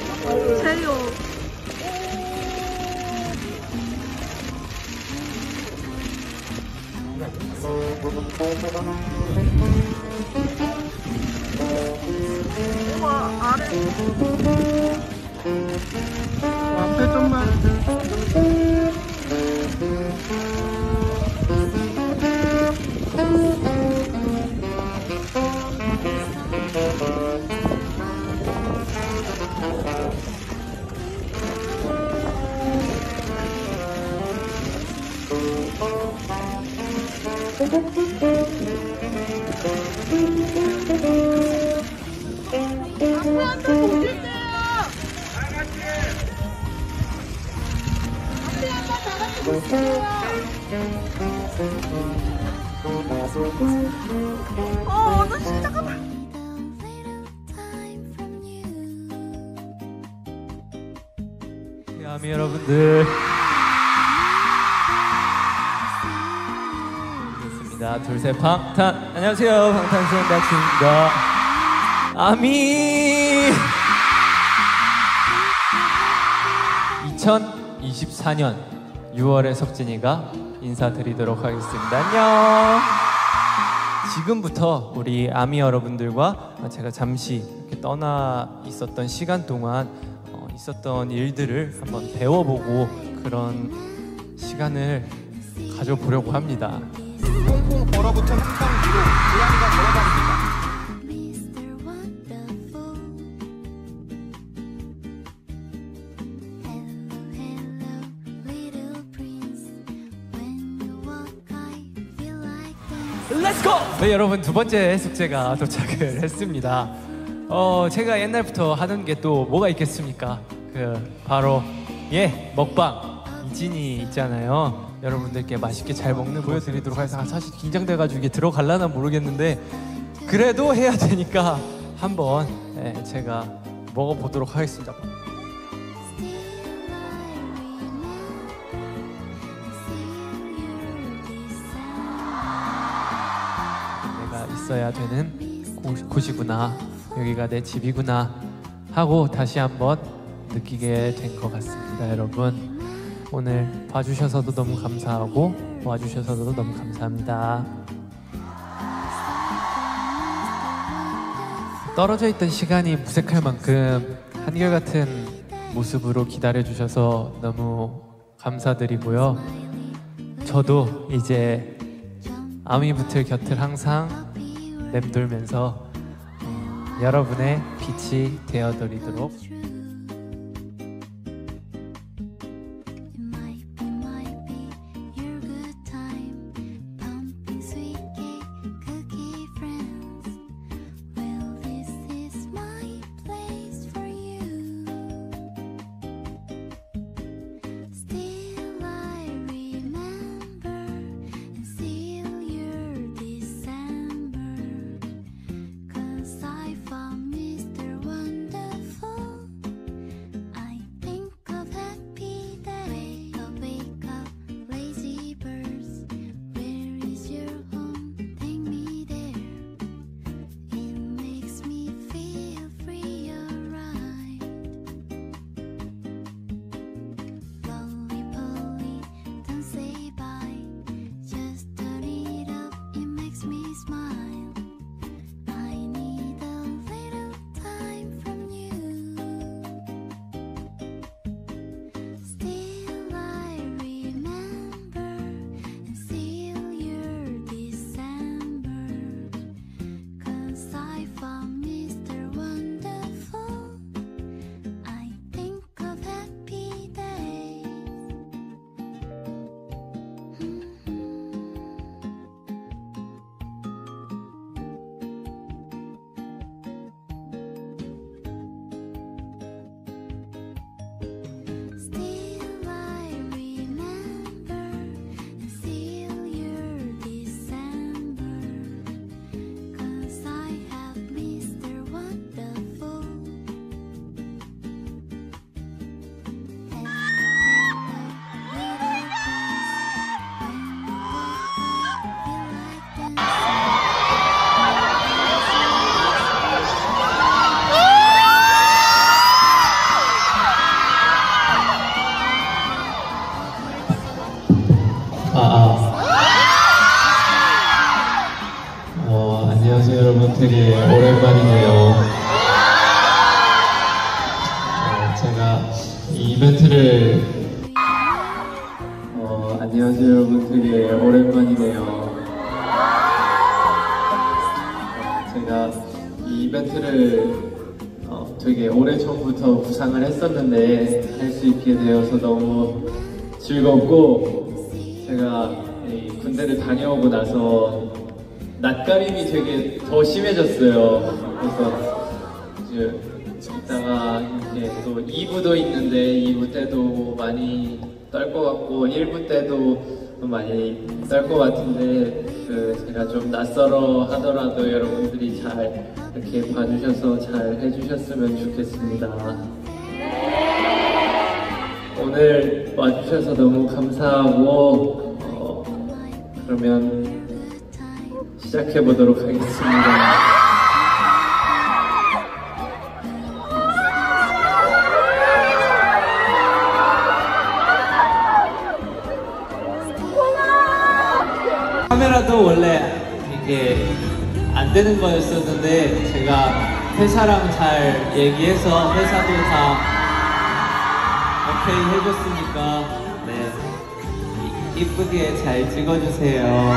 제이오. 우와, 아래. 앞에 좀만. 나 진짜 잠깐만. 아미 여러분들 반갑습니다. 둘셋 방탄. 안녕하세요, 방탄소년단입니다. 아미 2024년 6월의 석진이가 인사드리도록 하겠습니다. 안녕. 지금부터 우리 아미 여러분들과 제가 잠시 이렇게 떠나 있었던 시간 동안 있었던 일들을 한번 배워보고 그런 시간을 가져보려고 합니다. 꽁꽁 얼어붙은 한강 위로 고양이가 걸어다닙니다. 렛츠고! 네, 여러분, 두 번째 숙제가 도착을 했습니다. 제가 옛날부터 하던 게 또 뭐가 있겠습니까? 바로 먹방 이진이 있잖아요. 여러분들께 맛있게 잘 먹는 보여드리도록 해서 사실 긴장돼가지고 이게 들어갈라나 모르겠는데 그래도 해야 되니까 한번 제가 먹어보도록 하겠습니다. 내가 있어야 되는 곳이구나, 여기가 내 집이구나 하고 다시 한번 느끼게 된 것 같습니다. 여러분, 오늘 봐주셔서도 너무 감사하고 와주셔서도 너무 감사합니다. 떨어져 있던 시간이 무색할 만큼 한결같은 모습으로 기다려주셔서 너무 감사드리고요. 저도 이제 아미부틀 곁을 항상 맴돌면서 여러분의 빛이 되어드리도록 이벤트를 안녕하세요 여러분, 되게 오랜만이네요. 제가 이 이벤트를 되게 오래전부터 구상을 했었는데 할 수 있게 되어서 너무 즐겁고, 제가 이 군대를 다녀오고 나서 낯가림이 되게 더 심해졌어요. 그래서 이제 이따가 이제 또 2부도 있는데 2부 때도 많이 떨 것 같고 1부 때도 많이 떨 것 같은데, 제가 좀 낯설어 하더라도 여러분들이 잘 이렇게 봐주셔서 잘 해주셨으면 좋겠습니다. 오늘 와주셔서 너무 감사하고, 그러면 시작해 보도록 하겠습니다. 카메라도 원래 이게 안 되는 거였었는데 제가 회사랑 잘 얘기해서 회사도 다 오케이 해줬으니까 이쁘게 잘 찍어주세요.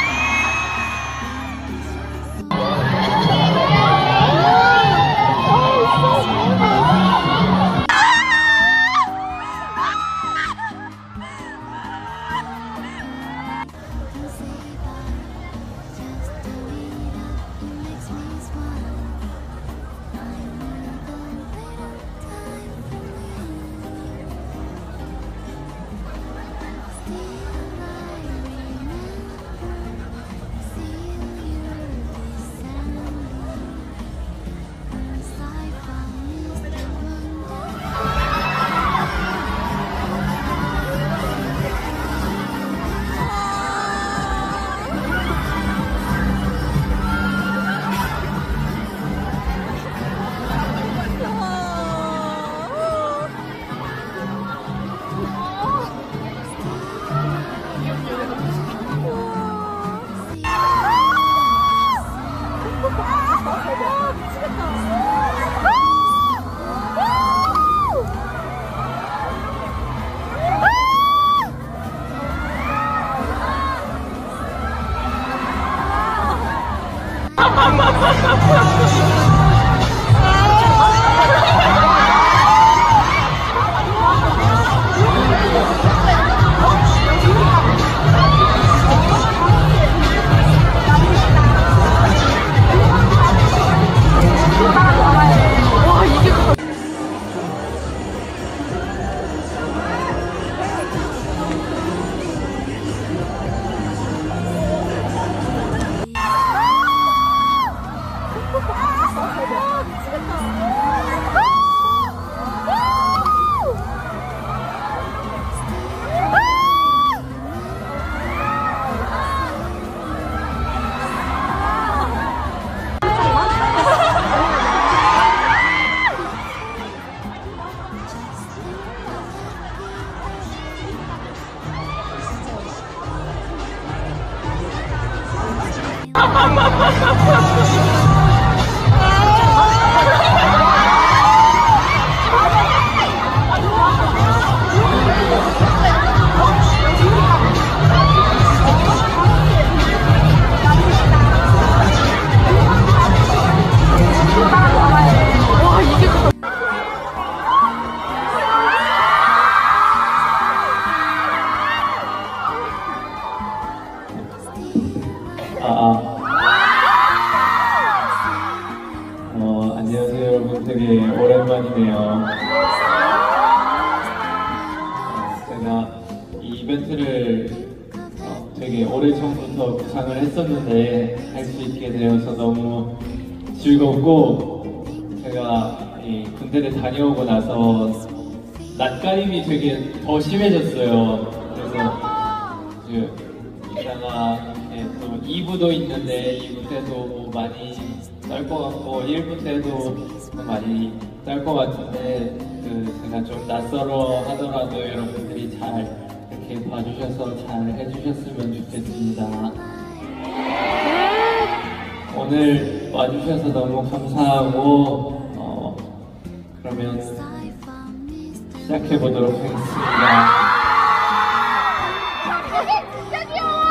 안녕하세요 여러분, 되게 오랜만이네요. 제가 이 이벤트를 되게 오래전부터 구상을 했었는데 할 수 있게 되어서 너무 즐겁고, 제가 이 군대를 다녀오고 나서 낯가림이 되게 더 심해졌어요. 그래서 이제 이따가 또 2부도 있는데 2부 때도 많이 떨 것 같고 1부 때도 많이 떨 것 같은데, 제가 좀 낯설어 하더라도 여러분들이 잘 이렇게 봐주셔서 잘 해주셨으면 좋겠습니다. 오늘 와주셔서 너무 감사하고, 그러면 시작해 보도록 하겠습니다. 진짜 귀여워.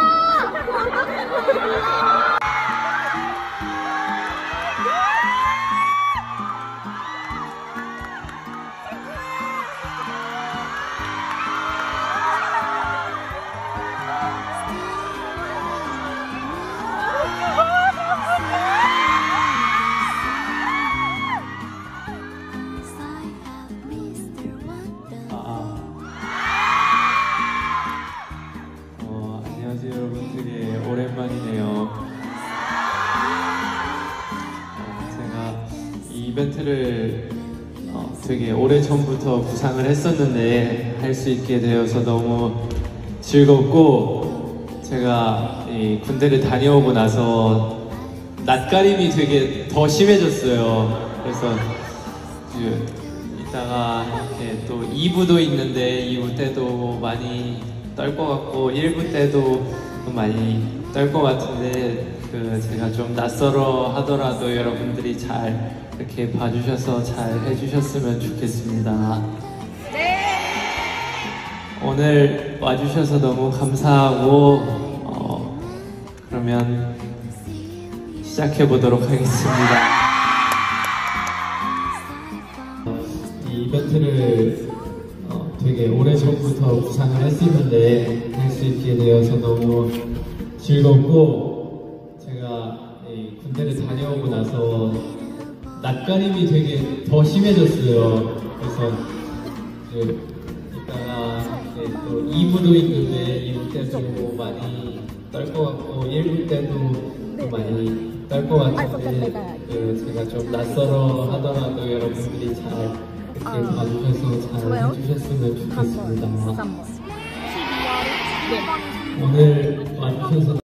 안녕하세요 여러분, 되게 오랜만이네요. 제가 이 이벤트를 되게 오래전부터 구상을 했었는데 할 수 있게 되어서 너무 즐겁고, 제가 이 군대를 다녀오고 나서 낯가림이 되게 더 심해졌어요. 그래서 이따가 이렇게 또 2부도 있는데 2부 때도 많이 떨 것 같고 1부 때도 많이 떨 것 같은데, 제가 좀 낯설어 하더라도 여러분들이 잘 이렇게 봐주셔서 잘 해주셨으면 좋겠습니다. 네. 오늘 와주셔서 너무 감사하고, 그러면 시작해 보도록 하겠습니다. 이 이벤트를 되게 오래전부터 구상을 했었는데 할 수 있게 되어서 너무 즐겁고, 제가 이 군대를 다녀오고 나서 낯가림이 되게 더 심해졌어요. 그래서 이따가 또 2부도 있는데 2부 때도 많이 떨 것 같고 1부 때도 또 많이 떨 것 같은데, 제가 좀 낯설어 하더라도 여러분들이 잘 이렇게 봐주셔서 잘 해주셨으면 좋겠습니다. 오늘 와주셔서